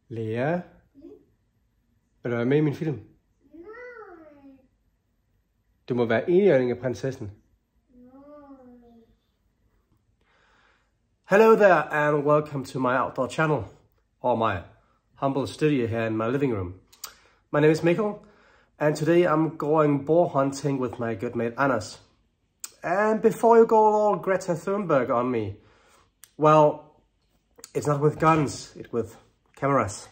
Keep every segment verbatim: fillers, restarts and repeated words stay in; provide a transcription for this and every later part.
Lea, vil du være med i min film? Nej. Du må være enhjørning af prinsessen. Nej. Hello there and welcome to my outdoor channel, or my humble studio here in my living room. My name is Mikkel, and today I'm going boar hunting with my good mate Anders. And before you go all Greta Thunberg on me, well, it's not with guns, it's with cameras.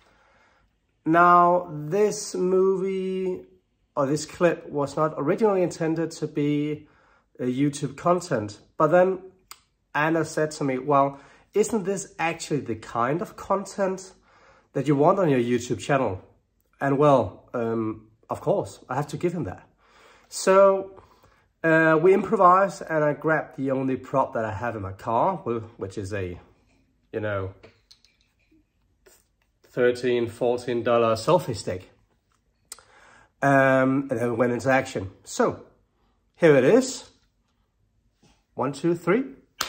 Now, this movie, or this clip, was not originally intended to be a YouTube content, but then Anna said to me, well, isn't this actually the kind of content that you want on your YouTube channel? And well, um, of course, I have to give him that. So uh, we improvised and I grabbed the only prop that I have in my car, which is a, you know, thirteen, fourteen dollar selfie stick. Um, and then we went into action. So here it is. One, two, three.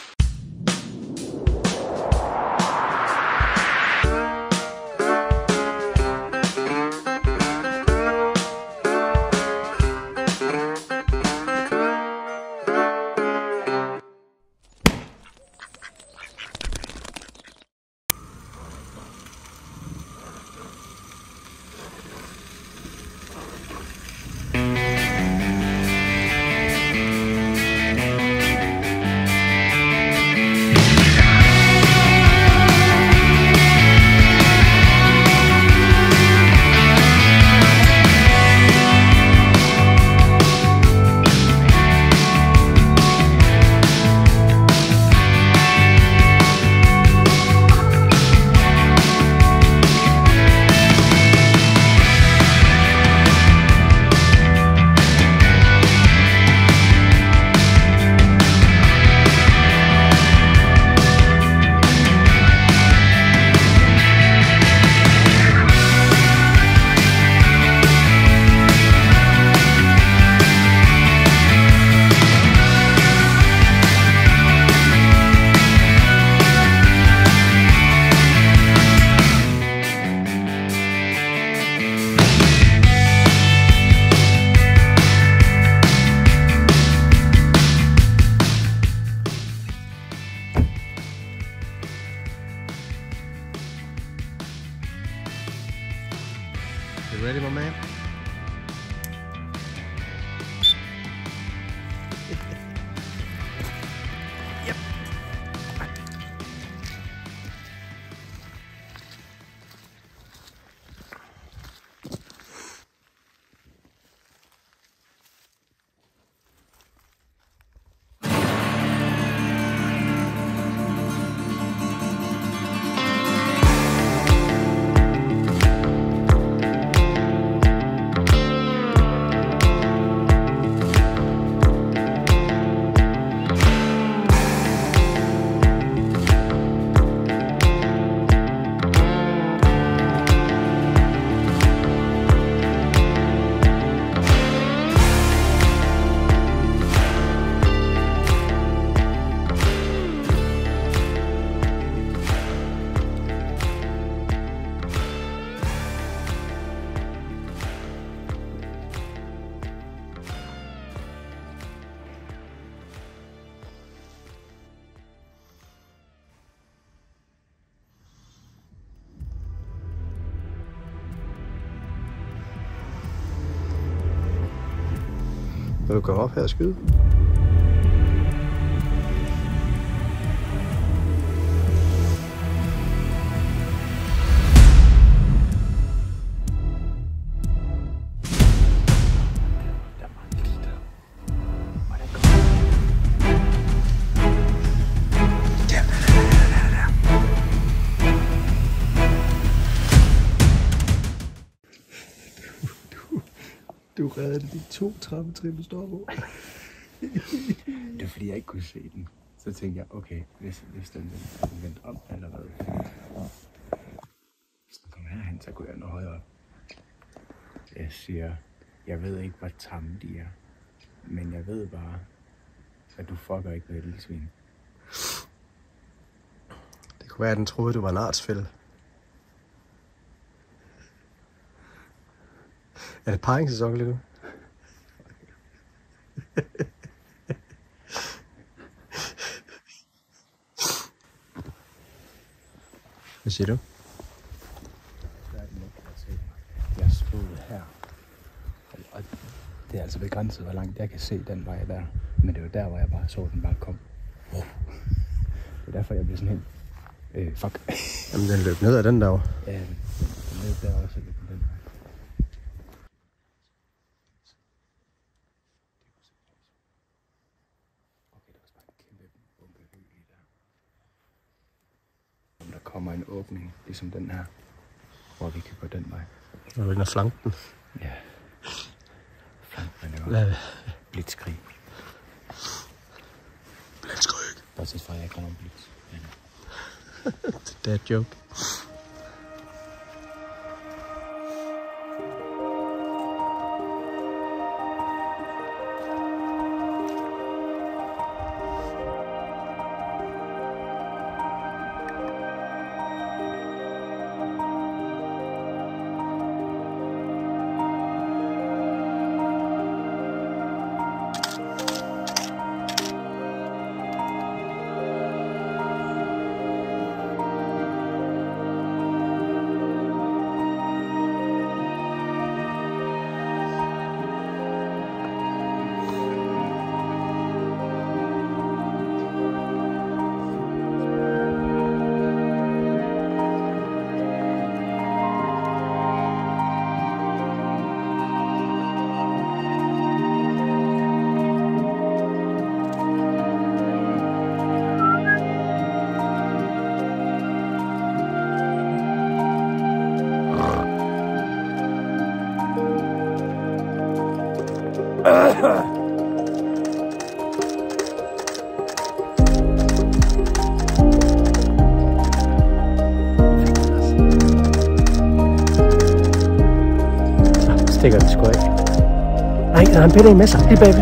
You ready, my man? Yep. Vil du gå op her og skyde? Du reddede de to trappetrin, du står på. Det er fordi, jeg ikke kunne se den. Så tænkte jeg, okay, hvis, hvis den vendte om allerede. Hvis den kom herhen, så kunne jeg nå højere op. Jeg siger, jeg ved ikke, hvor tamme de er. Men jeg ved bare, at du fucker ikke med et lille svin. Det kunne være, at den troede, du var en artsfælde. Er det paringssæson lige nu? Hvad siger du? Jeg stod her, og det er altså begrænset, hvor langt jeg kan se den vej der. Men det var der, hvor jeg bare så, den bare kom. Oh. Det er derfor, jeg bliver sådan helt... Øh, fuck. Jamen, den løb ned ad den der. Ja, den, den løb der også lidt på den vej. Okay, der var bare en kæmpe bunke hø lige der. Om der kommer en åbning, ligesom den her, hvor vi kan gå den vej. Og du er flanken. Ja. Flanken er jo blitzkrig. Blitzkrig. Bortset fra, at jeg ikke har nogen blitz. Det er et joke. Stikker det sgu ikke. Nej, der er en bitte med sig. Lige bagved.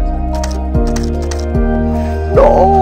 Nå!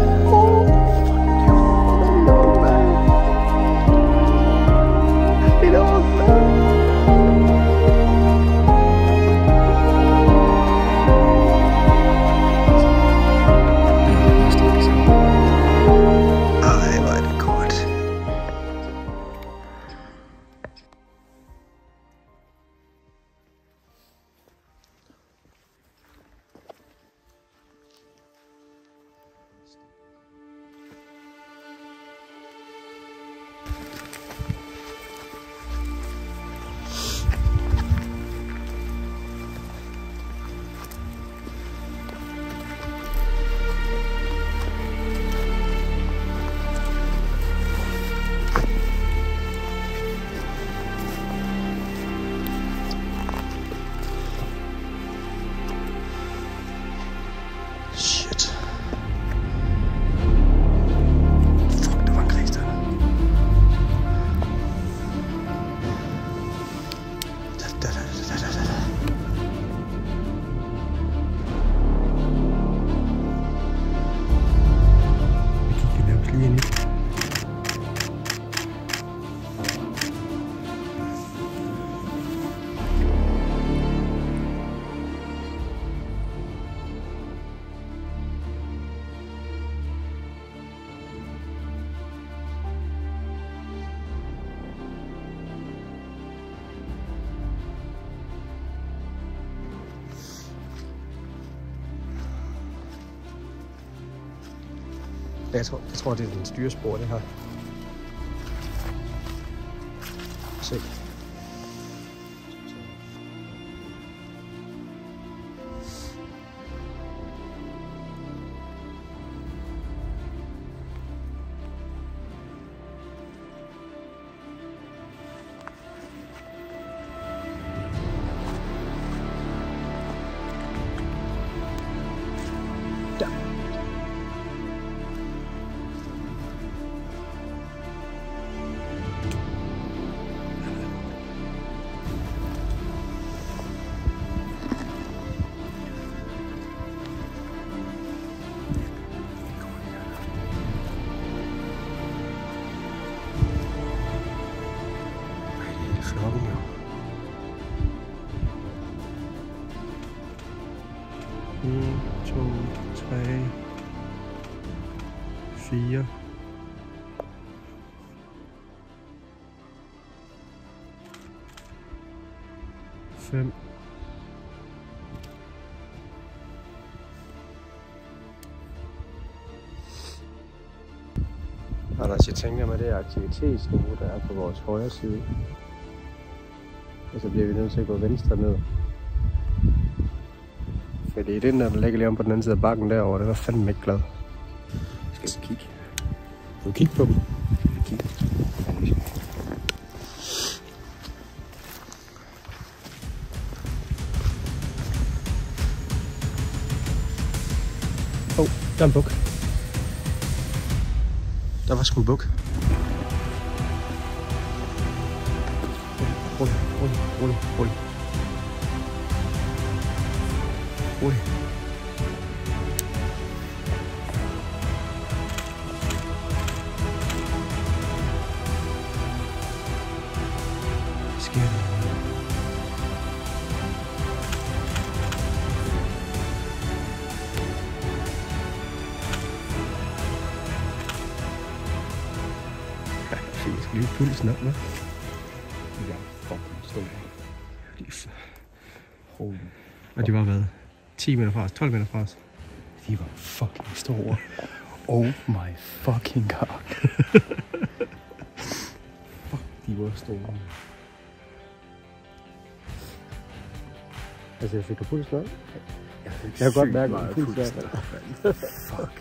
Jeg tror, jeg tror, det er den styrespor, det her. Se. en, to, tre, fire. fem. Anders, jeg tænker med det aktivitetsniveau, der er på vores højre side, og så bliver vi nødt til at gå venstre ned. Fordi den der, der ligger lige om på den anden side af bakken derovre, det var fandme ikke glad. Skal vi kigge? Skal vi kigge på dem? Skal vi kigge? Åh, oh, der er en buk. Der var sgu en buk. Rulle, rulle, rulle, rulle. Rulle. Hvad sker der? Jeg skal lige pulsen op med. Jeg er fucking stor. Holy. Og de var hvad? ti meter fra os, tolv meter fra os. De var fucking store. Oh my fucking god. Fuck, de var store. Altså, jeg fik du pulsen op? Jeg, jeg kan godt mærke, at pulsen op. Fuck.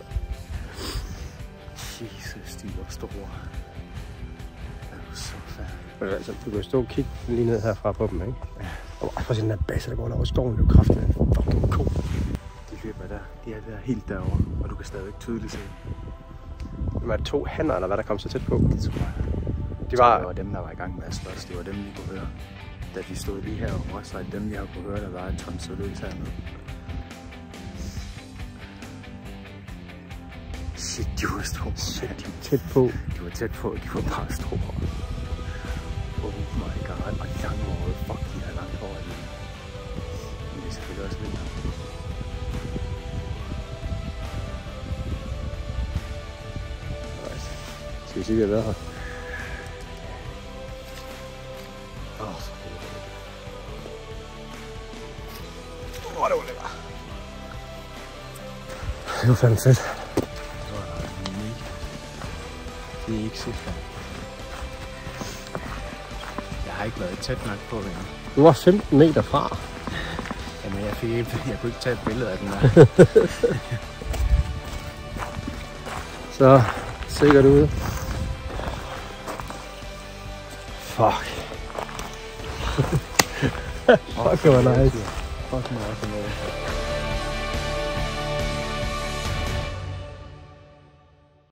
Jesus, de var store. Det var så færdigt. Altså, du kan stå og kigge lige ned herfra på dem, ikke? Ja. Og prøv at se den der base, der går over skoven, det er jo kraftigt. Fucking cool. De løber der. De er der helt derovre, og du kan stadig tydeligt se. Det var to hanner, eller hvad der kom så tæt på? Det tror jeg. De var... Det var dem, der var i gang med at slås. Det var dem, vi kunne høre. Da de stod lige herovre, så er det dem, jeg kunne høre, der var et tons løs hernede. Shit, de var store. Shit, de var tæt på. De var tæt på, de var bare store. Oh my god, og langt over. Fuck, de er langt over det. Men det er selvfølgelig også vildt. Nice. Skal vi sige, at vi har været her? Åh, oh, så det var det. Åh, oh, det var lækkert. Det var fandme fedt. Det var mega. Det er ikke sikkert. Jeg har ikke været tæt nok på det. Du var femten meter fra. Jamen, jeg fik ikke, jeg kunne ikke tage et billede af den der. Så sikkert ude. Fuck. Fuck, det var nice. Fuck mig også noget.